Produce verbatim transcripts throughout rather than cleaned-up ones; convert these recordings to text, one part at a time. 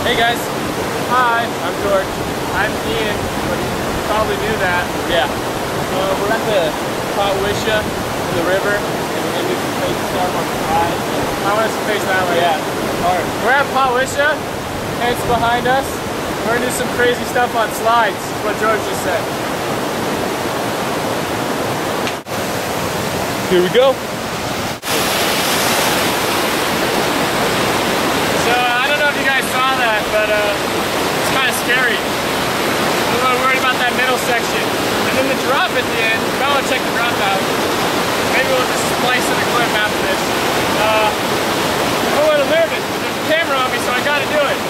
Hey guys. Hi, I'm George. I'm Ian, but you probably knew that. Yeah. Uh, we're at the Potwisha in the river, and we're gonna do some crazy stuff on the ride. I want us to face that way. Yeah. Alright. We're at Potwisha, and it's behind us. We're gonna do some crazy stuff on slides. That's what George just said. Here we go. Saw that, but uh, it's kind of scary. I'm a little worried about that middle section. And then the drop at the end, you might want to check the drop out. Maybe we'll just splice in a clip after this. Uh, I'm a little nervous, but there's a camera on me, so I gotta do it.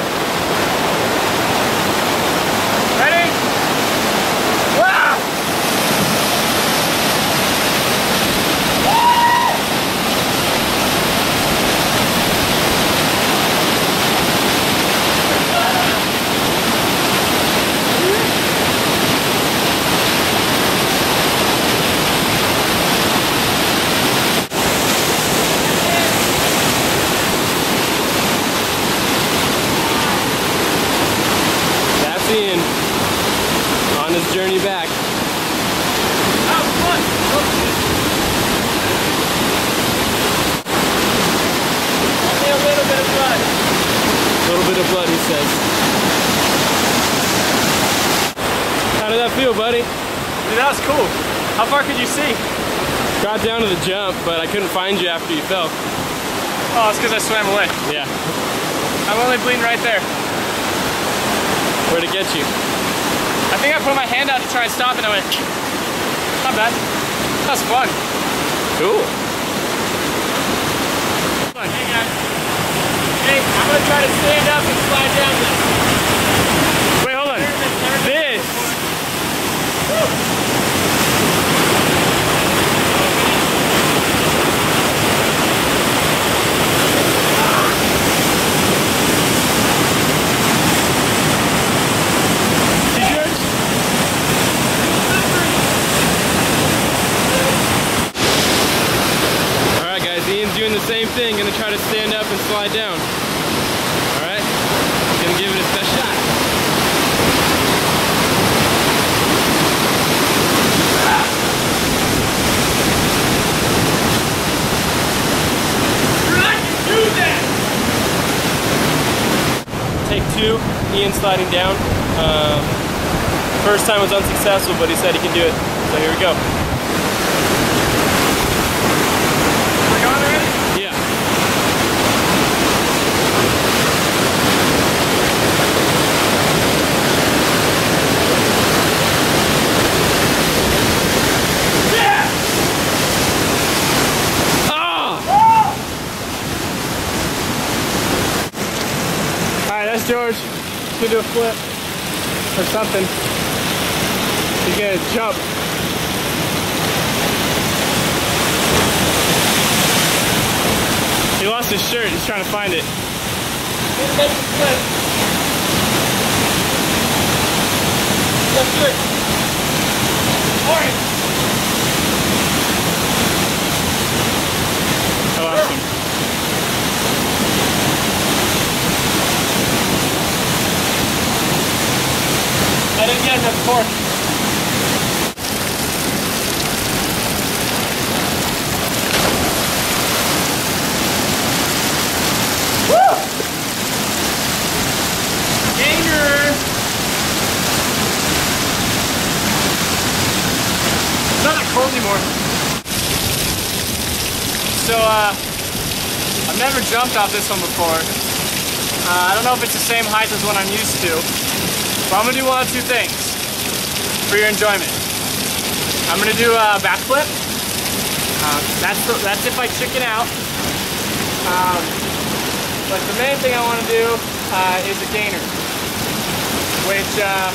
Ready? Wow! Ian on his journey back. Oh, fun. Only a little bit of blood. A little bit of blood, he says. How did that feel, buddy? Dude, that was cool. How far could you see? Got down to the jump, but I couldn't find you after you fell. Oh, it's because I swam away. Yeah. I'm only bleeding right there. Where'd it get you? I think I put my hand out to try and stop it and I went, not bad. That was fun. Cool. Fun. Hey guys. Hey, I'm gonna try to stand up and slide down this. Wait, hold on. This. Woo. Doing the same thing, gonna try to stand up and slide down. Alright? Gonna give it his best shot. I can do that! Take two, Ian sliding down. Uh, first time was unsuccessful, but he said he can do it. So here we go. That's George. He's gonna do a flip or something. He's gonna jump. He lost his shirt. He's trying to find it. Let's make a flip. Let's do it. All right. I lost him. I didn't get enough torque. Woo! Gainer! It's not that cold anymore. So, uh, I've never jumped off this one before. Uh, I don't know if it's the same height as one I'm used to. But I'm gonna do one of two things for your enjoyment. I'm gonna do a backflip. Um, that's the, that's if I chicken out. Um, but the main thing I want to do uh, is a gainer, which uh,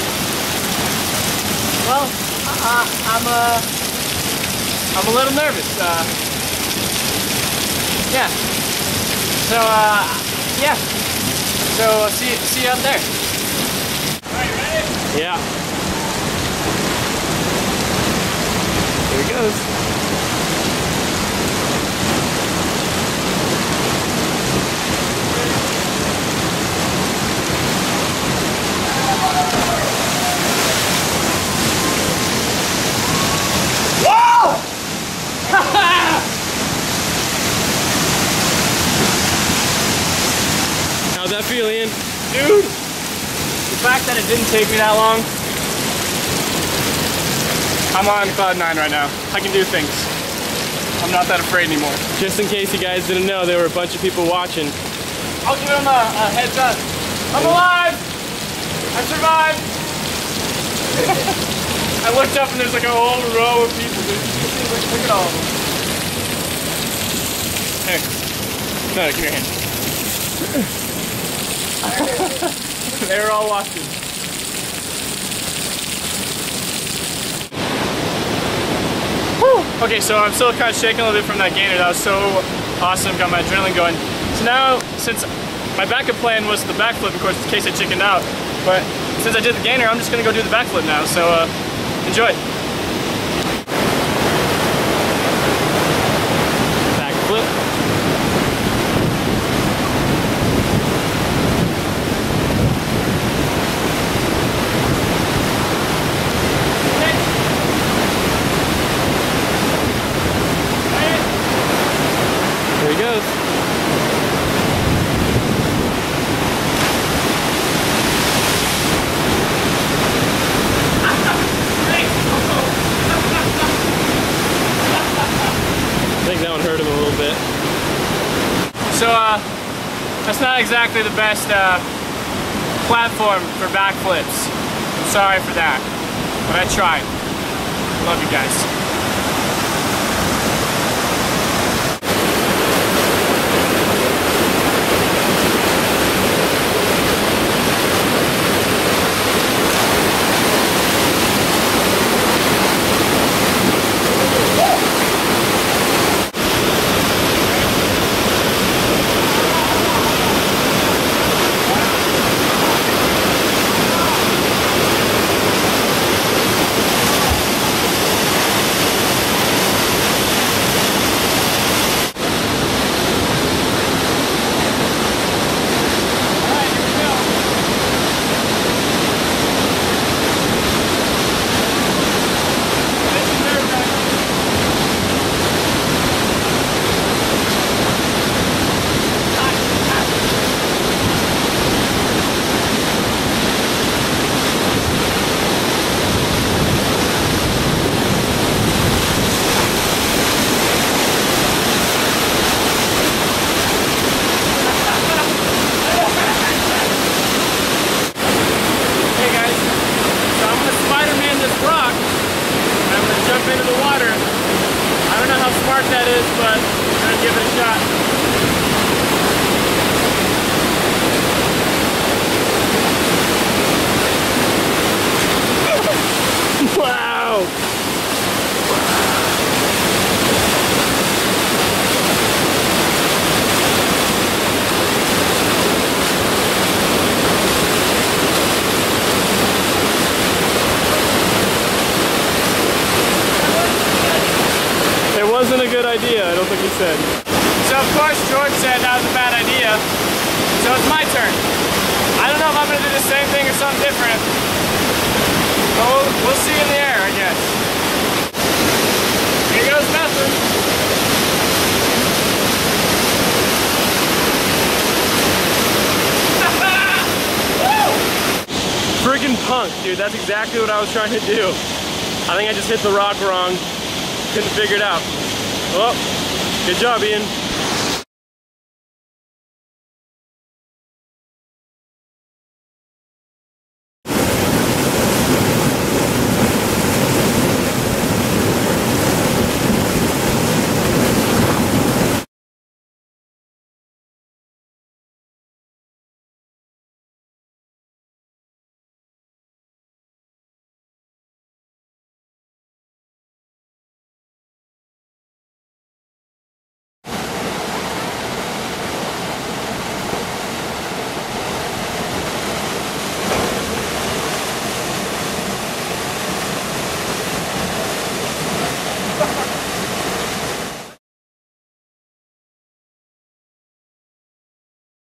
well, uh, I'm a I'm a little nervous. Uh, yeah. So uh, yeah. So see see you up there. Yeah. Here he goes. that feel, Ian? Dude, the fact that it didn't take me that long, I'm on cloud nine right now. I can do things. I'm not that afraid anymore. Just in case you guys didn't know, there were a bunch of people watching. I'll give them a, a heads up. I'm alive! I survived! I looked up and there's like a whole row of people, dude. Look, look at all of them. Here. No, give me your hand. They were all watching. Whew. Okay, so I'm still kind of shaking a little bit from that gainer. That was so awesome, got my adrenaline going. So now, since my backup plan was the backflip, of course, in case I chickened out, but since I did the gainer, I'm just gonna go do the backflip now, so uh, enjoy. Backflip. There he goes. I think that one hurt him a little bit. So uh, that's not exactly the best uh, platform for backflips. I'm sorry for that, but I tried. Love you guys. Into the water. I don't know how smart that is, but I'm gonna give it a shot. Wow! Wasn't a good idea, I don't think he said. So of course George said that was a bad idea. So it's my turn. I don't know if I'm gonna do the same thing or something different. But we'll, we'll see in the air, I guess. Here goes nothing. Friggin' punk, dude, that's exactly what I was trying to do. I think I just hit the rock wrong. Couldn't figure it out. Well, good job, Ian.